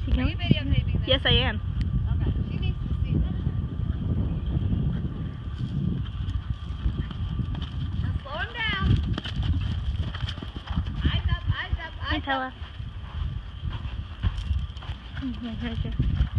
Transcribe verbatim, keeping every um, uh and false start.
Are you videotaping this? Yes, I am. Okay. She needs to see this. Now slow him down. Eyes up, eyes up, eyes Hey, Pella. up. Right here.